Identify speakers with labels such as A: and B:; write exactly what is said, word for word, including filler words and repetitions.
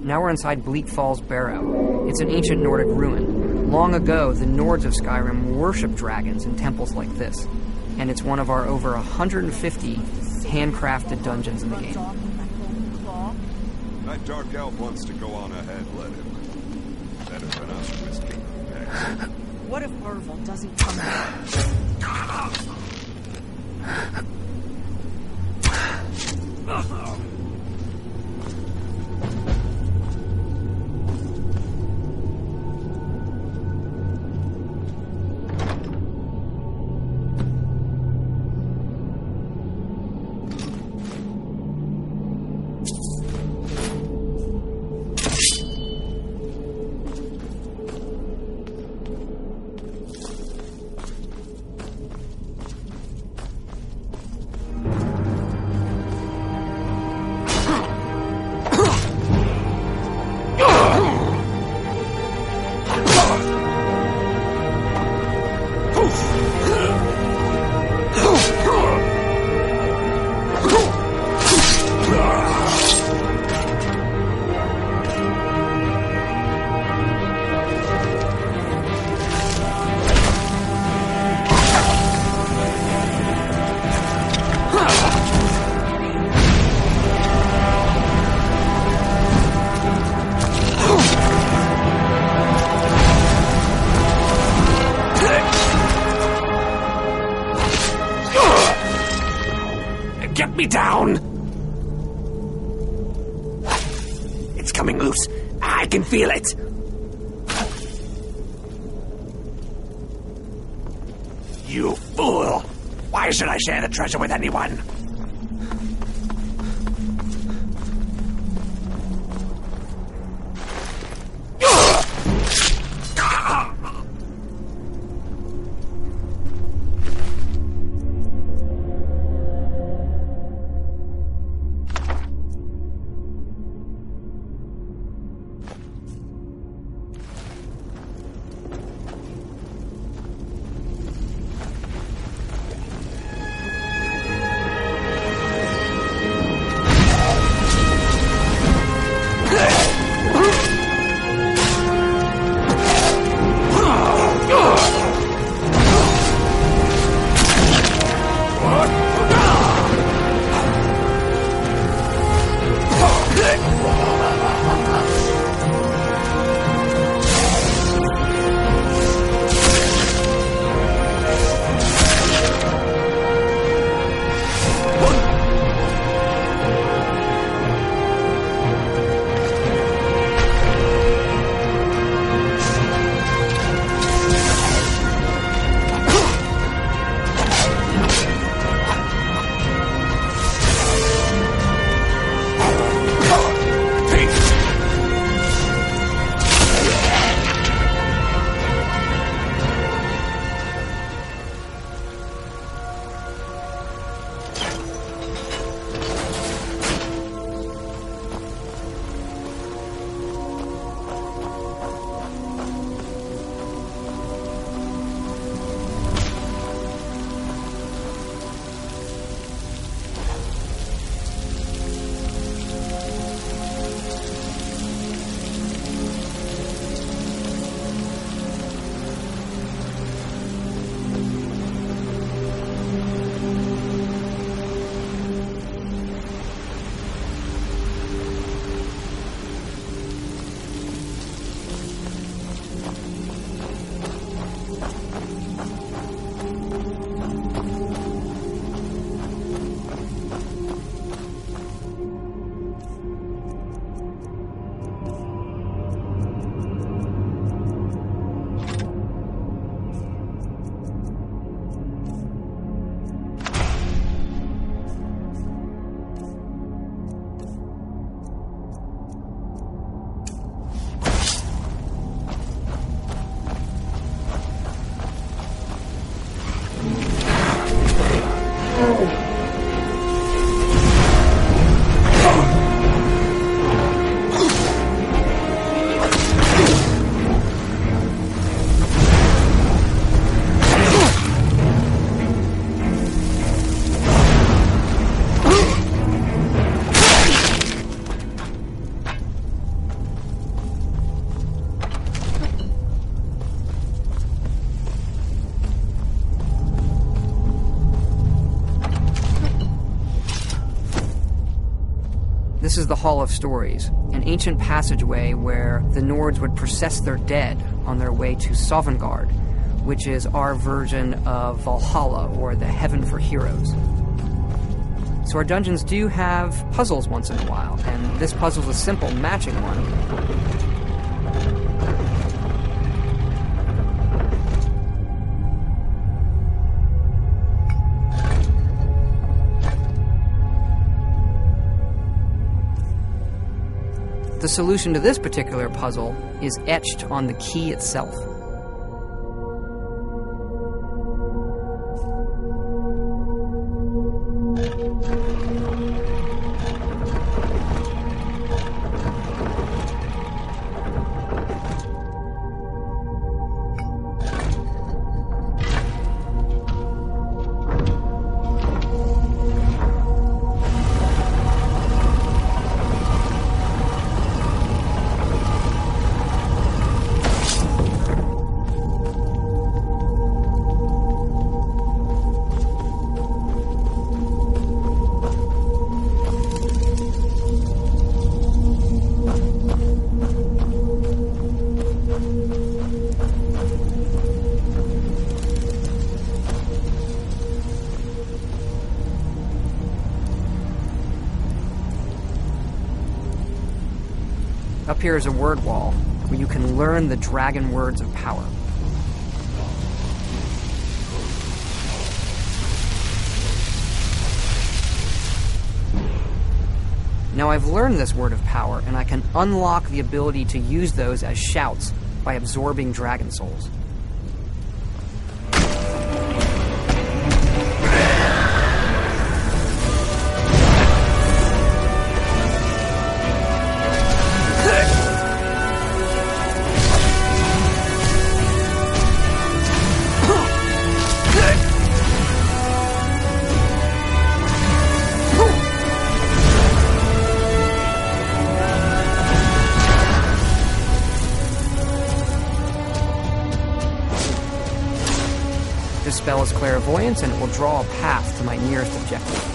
A: Now we're inside Bleak Falls Barrow. It's an ancient Nordic ruin. Long ago, the Nords of Skyrim worshipped dragons in temples like this. And it's one of our over one hundred fifty handcrafted dungeons in the game.
B: That dark elf wants to go on ahead, let him. Better than us risking next.
C: What if Orville doesn't come back?
D: Get me down! It's coming loose. I can feel it. You fool! Why should I share the treasure with anyone?
A: This is the Hall of Stories, an ancient passageway where the Nords would process their dead on their way to Sovngarde, which is our version of Valhalla, or the Heaven for Heroes. So our dungeons do have puzzles once in a while, and this puzzle's a simple matching one. The solution to this particular puzzle is etched on the key itself. Up here is a word wall where you can learn the dragon words of power. Now I've learned this word of power, and I can unlock the ability to use those as shouts by absorbing dragon souls. This spell is clairvoyance, and it will draw a path to my nearest objective.